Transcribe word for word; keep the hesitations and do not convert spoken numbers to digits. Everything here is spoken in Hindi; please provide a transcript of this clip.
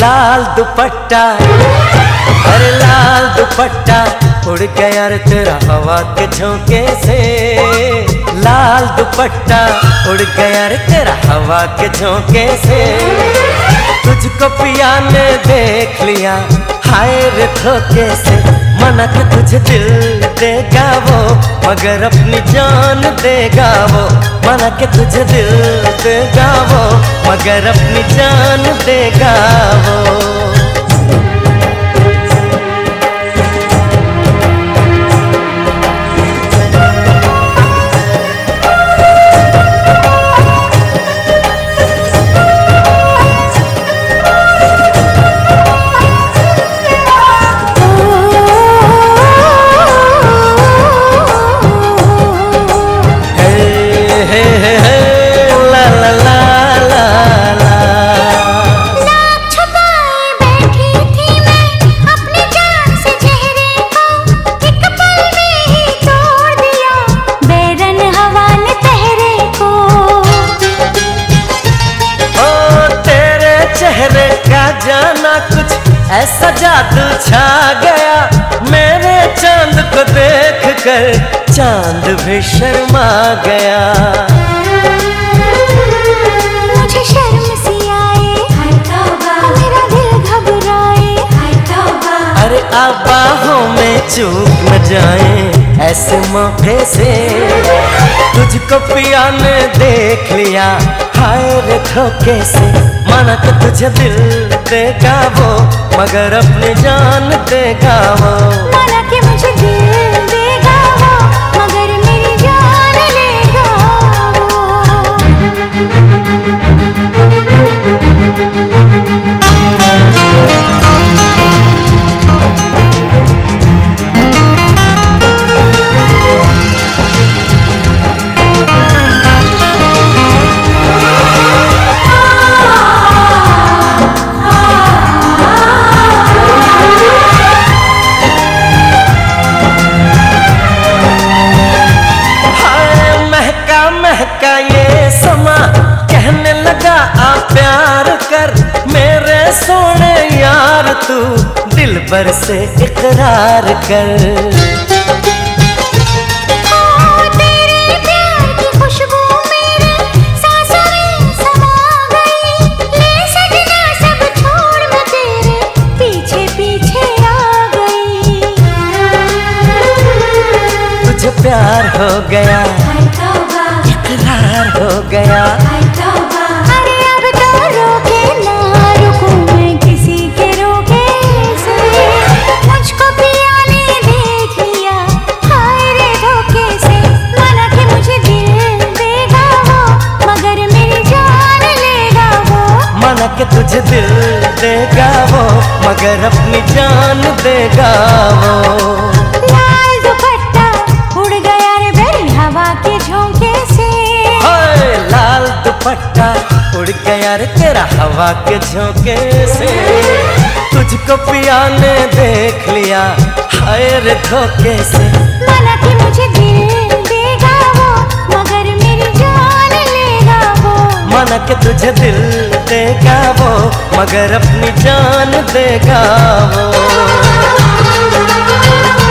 लाल दुपट्टा, अरे लाल दुपट्टा उड़ गया रे तेरा हवा के झोंके से। लाल दुपट्टा उड़ गया रे तेरा हवा के झोंके से। तुझको पिया ने देख लिया हाय रे धोखे से। मना के तुझे दिल देगा वो मगर अपनी जान देगा वो। मना के तुझे दिल देगा वो मगर अपनी जान देगा वो। जाना कुछ ऐसा जादू छा गया मेरे चांद को देख कर चांद भी शर्मा गया। मुझे शर्म सी आए मेरा दिल घबराए। अरे आप बाहों में चूक न जाए ऐसे मौके से। तुझको पिया ने देख लिया हाय रे धोखे से। माना कि तुझे दिल देगा वो मगर अपनी जान देगा वो। माना कि मुझे दिल देगा वो मगर मेरी जान लेगा का ये समा कहने लगा आ प्यार कर मेरे सोने यार तू दिल भर से इकरार कर। ओ तेरे प्यार की खुशबू मेरे सांसों में समा गई। ले सजना सब छोड़ मैं तेरे पीछे पीछे आ गई। तुझे प्यार हो गया इकरार हो गया। अरे अब तो रोके ना रुकूं मैं किसी के रोके से। मुझको पिया ने देख लिया हाय रे धोखे से। माना कि मुझे दिल देगा वो मगर मेरी जान लेगा वो। माना कि तुझे दिल देगा वो मगर अपनी जान देगा वो। लाल दुपट्टा उड़ गया रे मेरी हवा के झोंके से। लाल दुपट्टा उड़ गया रे तेरा हवा के झोंके से। तुझको पिया ने देख लिया हाय रे धोखे से। माना कि मुझे दिल देगा वो मगर मेरी जान लेगा वो। माना कि तुझे दिल देगा वो मगर अपनी जान देगा वो।